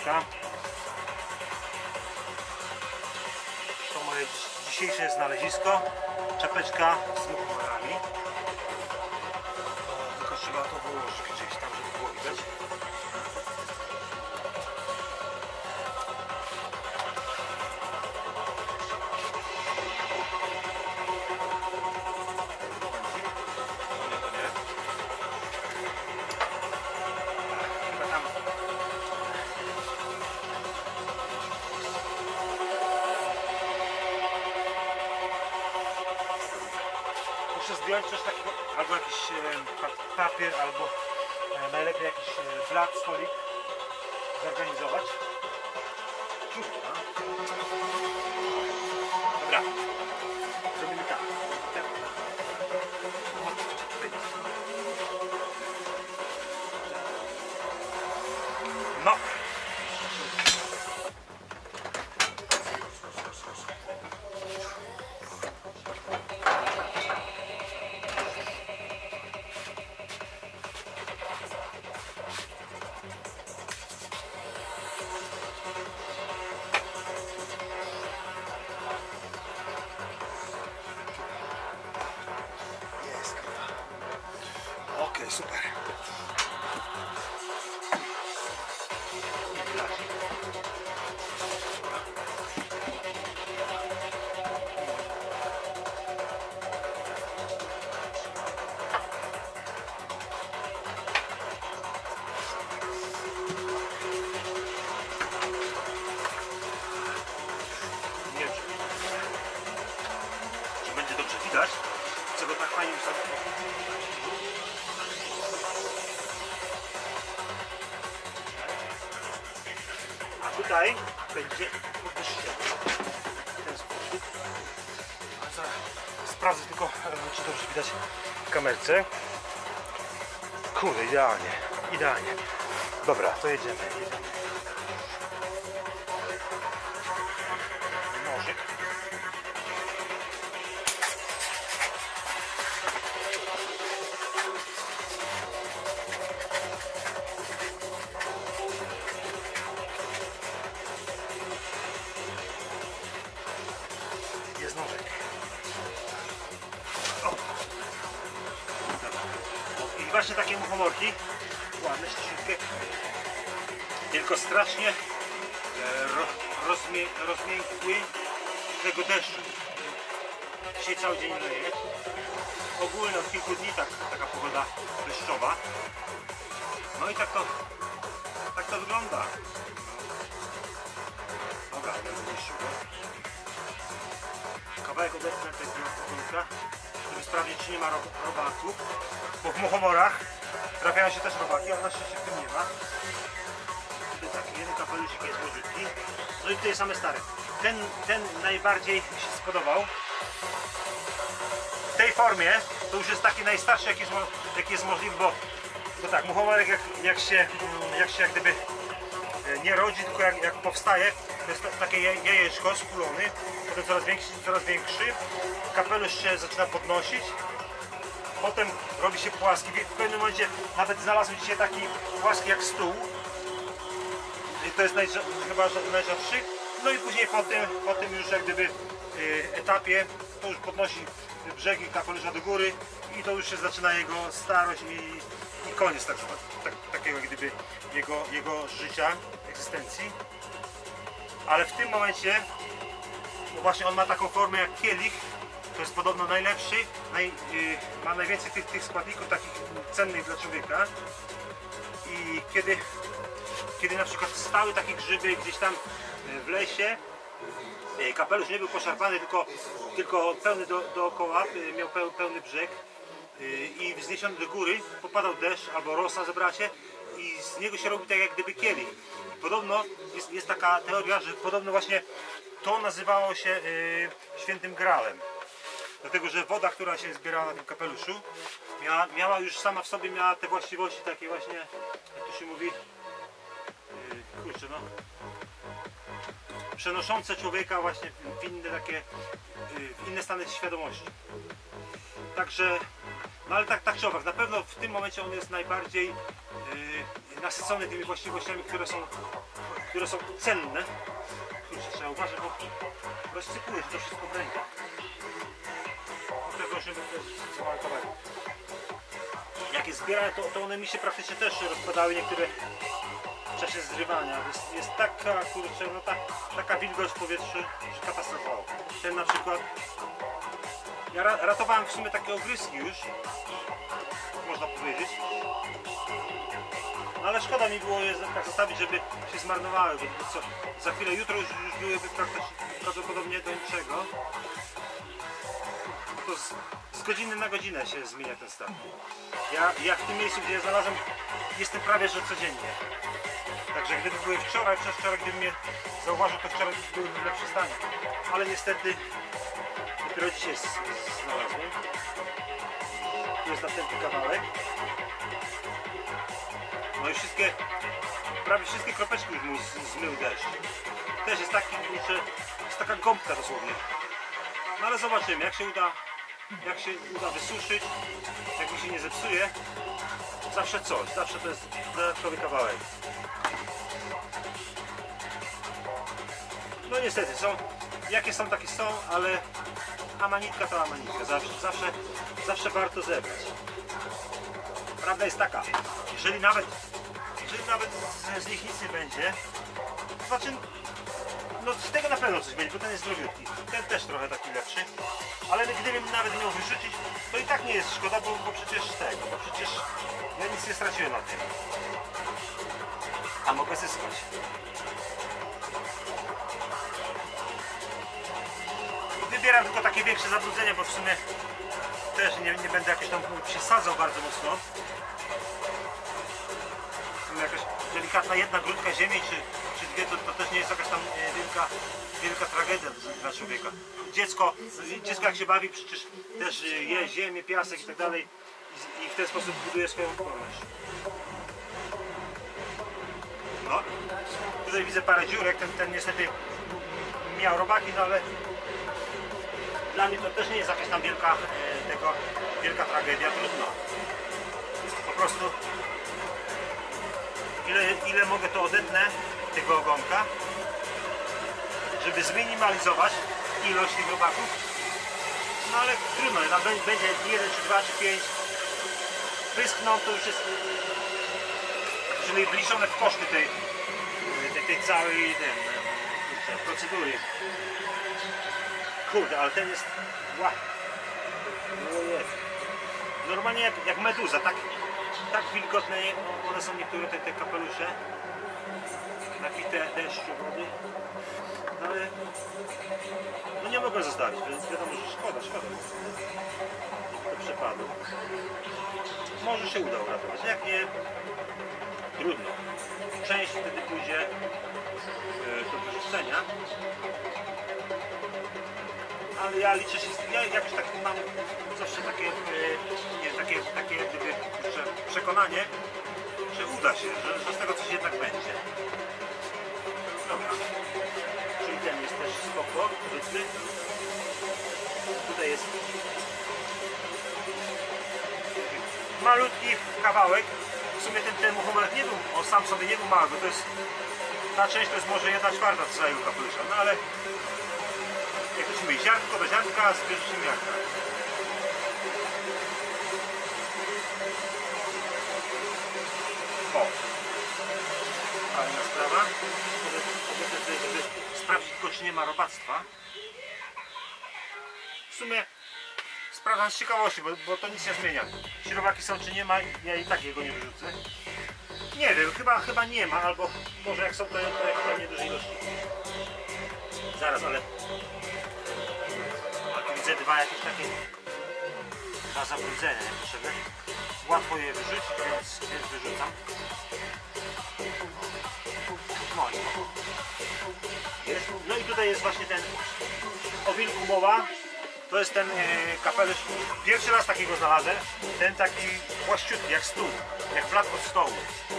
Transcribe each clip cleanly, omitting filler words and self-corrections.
czapeczka. To moje dzisiejsze znalezisko. Czapeczka z muchomorami. Tylko trzeba to wyłożyć gdzieś tam, żeby było widać. Muszę zdjąć coś takiego, albo jakiś papier, albo najlepiej jakiś blat, stolik zorganizować. Dobra, zrobimy tak. No. Okej, super. Nie wiem, czy będzie dobrze widać, co go tak fajnie ustawić. Tutaj będzie podwyższenie w ten sposób. A zaraz sprawdzę tylko, czy dobrze widać w kamerce. Kurde, idealnie, idealnie. Dobra, to jedziemy. Nożyk. Jest nożek. O. I właśnie takie muchomorki, ładne, śliczutkie, tylko strasznie rozmiękły tego deszczu. Dzisiaj cały dzień leje. Ogólnie od kilku dni taka pogoda deszczowa. No i tak to wygląda. Dobra, kawałek odetnę tego podwórka, żeby sprawdzić, czy nie ma robaków, bo w muchomorach trafiają się też robaki, a na szczęście w tym nie ma. Tutaj taki jeden kapelusik jest młodziutki, no i tutaj same stare. Ten najbardziej mi się spodobał. W tej formie to już jest taki najstarszy, jaki jest możliwy, bo tak, muchomorek jak się jak gdyby nie rodzi, tylko jak powstaje, to jest takie jajeczko skulony, potem coraz większy, kapelusz się zaczyna podnosić, potem robi się płaski. W pewnym momencie nawet znalazłem dzisiaj taki płaski jak stół, i to jest chyba najrzadszy. No i później po tym już jak gdyby etapie to już podnosi brzegi kapelusza do góry i to już się zaczyna jego starość i koniec takiego jak gdyby jego życia, egzystencji. Ale w tym momencie właśnie on ma taką formę jak kielich, to jest podobno najlepszy, ma najwięcej tych składników takich cennych dla człowieka. I kiedy na przykład stały takie grzyby gdzieś tam w lesie, kapelusz nie był poszarpany, tylko pełny dookoła, miał pełny brzeg i wzniesiony do góry, popadał deszcz albo rosa, zebrała się i z niego się robi tak jak gdyby kielich. Podobno jest taka teoria, że podobno właśnie to nazywało się świętym graalem. Dlatego, że woda, która się zbierała na tym kapeluszu, miała już sama w sobie te właściwości takie właśnie, jak to się mówi, kurczę no, przenoszące człowieka właśnie w inne stany świadomości. Także, no ale tak czy owak, na pewno w tym momencie on jest najbardziej nasycony tymi właściwościami, które które są cenne. Kurczę, trzeba uważać, bo rozsypuje się to wszystko w rękach. Tego, żeby to jest mały kawałek. Jak je zbierałem, to one mi się praktycznie też rozpadały, niektóre w czasie zrywania. Jest taka, kurczę, no taka wilgoć w powietrzu, że katastrofalna. Ten na przykład, ja ratowałem w sumie takie ogryski już, można powiedzieć. No ale szkoda mi było je tak zostawić, żeby się zmarnowały, bo co, za chwilę, jutro już byłyby prawdopodobnie do niczego. To z godziny na godzinę się zmienia ten stan. Ja w tym miejscu, gdzie je znalazłem, jestem prawie że codziennie. Także gdyby były wczoraj, przedwczoraj, gdybym je zauważył, to wczoraj były w lepszym stanie. Ale niestety dopiero dzisiaj znalazłem. Tu jest następny kawałek. No i prawie wszystkie kropeczki już mój zmył deszcz. Też jest taki, kurczę, jest taka gąbka dosłownie. No ale zobaczymy, jak się uda wysuszyć, jak mi się nie zepsuje. Zawsze coś, zawsze to jest dodatkowy kawałek. No niestety, jakie są, takie są, ale amanitka to amanitka. Zawsze warto zebrać. Prawda jest taka, jeżeli nawet z nich nic nie będzie, to znaczy, no z tego na pewno coś będzie, bo ten jest drogiutki. Ten też trochę taki lepszy. Ale gdybym nawet miał wyrzucić, to i tak nie jest szkoda, bo przecież ja nic nie straciłem na tym. A mogę zyskać. Wybieram tylko takie większe zabrudzenia, bo w sumie też nie będę jakoś tam przesadzał bardzo mocno. Jakaś delikatna jedna grudka ziemi czy dwie, to też nie jest jakaś tam wielka tragedia dla człowieka. Dziecko jak się bawi, przecież też je ziemię, piasek i tak dalej i w ten sposób buduje swoją odporność. No, tutaj widzę parę dziurek, ten niestety miał robaki, no ale dla mnie to też nie jest jakaś tam wielka tragedia, trudno. Po prostu ile mogę to odetnę tego ogonka, żeby zminimalizować ilość tych robaków. No ale trudno, tam będzie 1, czy 2, czy 5 wyschną, to już jest czyli wliczone w koszty tej całej procedury. Kurde, ale ten jest wow. No jest. Normalnie jak meduza, tak wilgotne one są niektóre te kapelusze, napite deszczu, wody, no ale no nie mogę zostawić, więc wiadomo, że szkoda to przepadło. Może się uda uratować, jak nie, trudno. Część wtedy pójdzie do wyrzucenia, ale ja liczę się, ja jakoś tak mam zawsze takie przekonanie, że uda się, że z tego coś jednak będzie. Dobra. Czyli ten jest też spoko, powiedzmy. Tutaj jest malutki kawałek. W sumie ten muchołek nie był, on sam sobie nie był mały, bo to jest, ta część to jest może 1/4 całego kapelusza, no ale jak to się mówi, ziarnko do ziarnka z pierwszym miarka. O! Fajna sprawa. Żeby sprawdzić tylko, czy nie ma robactwa. W sumie sprawdzam z ciekawości, bo to nic nie zmienia. Czy robaki są, czy nie ma, ja i tak jego nie wyrzucę. Nie wiem, chyba nie ma, albo może jak są, to jak nie dużej ilości. Zaraz, ale widzę dwa jakieś takie zabrudzenia potrzebne. Łatwo je wyrzucić, więc wyrzucam. No i tutaj jest właśnie ten o wilku mowa. To jest ten kapelusz. Pierwszy raz takiego znalazłem. Ten taki płaszczyutki, jak stół, jak blat od stołu.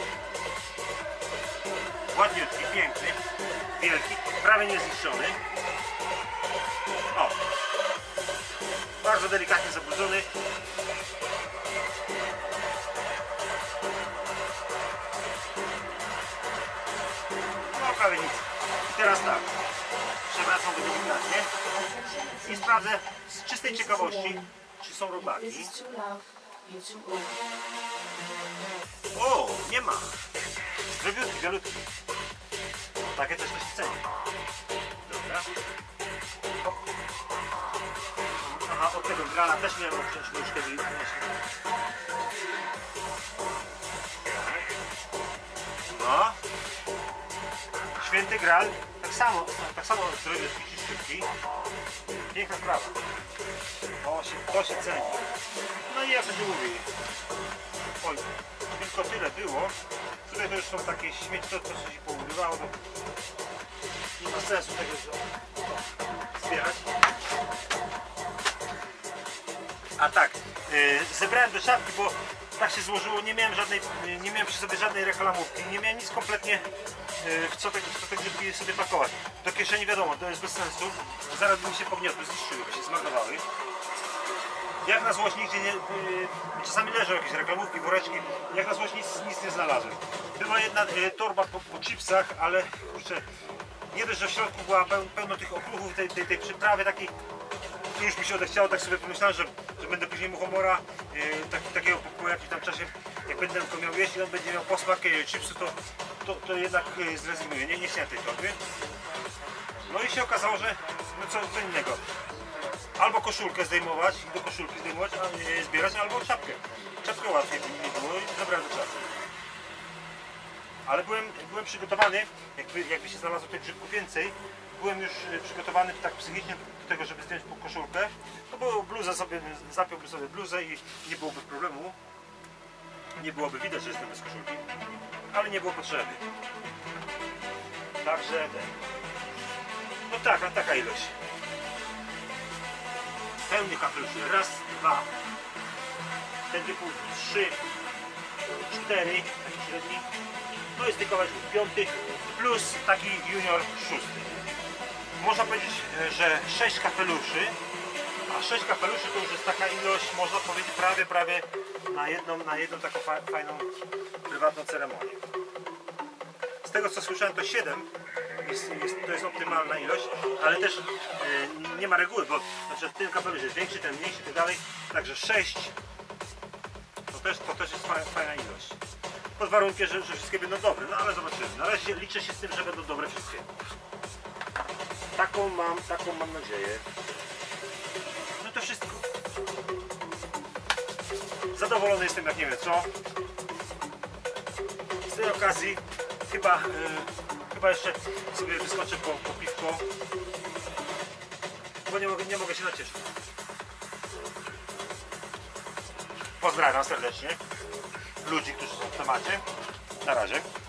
Ładniutki, piękny, wielki, prawie niezniszczony. O! Bardzo delikatnie zabrudzony. No prawie I sprawdzę z czystej ciekawości, czy są robaki. O, nie ma. Zdrowiutki, wielutki. Takie też się ceni. Dobra. O. Aha, od tego grana też miałem obciąć nóżkę. No. Święty Graal. Tak samo zdrowiutki, czyściutki. Piękna sprawa. To się ceni. No i jak to się mówi. Oj, tylko tyle było. Tutaj to już są takie śmieci, to co się pourywało. Nie ma sensu tego zbierać. A tak, zebrałem do czapki, bo tak się złożyło, nie miałem przy sobie żadnej reklamówki, nie miałem nic kompletnie w co te grzybki sobie pakować. Do kieszeni wiadomo, to jest bez sensu, zaraz by mi się pogniotły, zniszczyły, by się zmarnowały. Jak na złość nigdzie nie... czasami leżą jakieś reklamówki, woreczki, jak na złość nic nie znalazłem. Była jedna torba po chipsach, ale kurczę, nie dość, że w środku była pełno tych okruchów, tej przyprawy takiej, już mi się odechciało, tak sobie pomyślałem, że będę później muchomora takiego po jakimś tam czasie, jak będę go miał jeść i on będzie miał posmak chipsu, to jednak zrezygnuję, nie chciałem tej torby. No i się okazało, że no co innego. Albo koszulkę zdejmować, do koszulki zdejmować, zbierać, albo czapkę. Czapkę łatwiej nie było i zabrałem do czapki. Ale byłem przygotowany, jakby się znalazło tych grzybków więcej, byłem już przygotowany tak psychicznie do tego, żeby zdjąć koszulkę. To było bluzę sobie, zapiąłbym sobie bluzę i nie byłoby problemu. Nie byłoby widać, że jestem bez koszulki, ale nie było potrzeby. Także, no taka ilość. Pełny kapeluszy. Raz, dwa. Ten typu 3, 4, taki średni. No jest tylko piąty plus taki junior 6. Można powiedzieć, że 6 kapeluszy, a 6 kapeluszy to już jest taka ilość, można powiedzieć prawie na jedną taką fajną, prywatną ceremonię. Z tego co słyszałem, to 7 to jest optymalna ilość, ale też nie ma reguły, bo znaczy, ten kapelusz jest większy, ten mniejszy i tak dalej, także 6 to też jest fajna ilość. Pod warunkiem, że wszystkie będą dobre, no ale zobaczymy. Na razie liczę się z tym, że będą dobre wszystkie. Taką mam nadzieję. No to wszystko. Zadowolony jestem jak nie wiem co. Z tej okazji chyba jeszcze sobie wyskoczę po piwko, bo nie mogę się nacieszyć. Pozdrawiam serdecznie ludzi, którzy są w temacie. Na razie.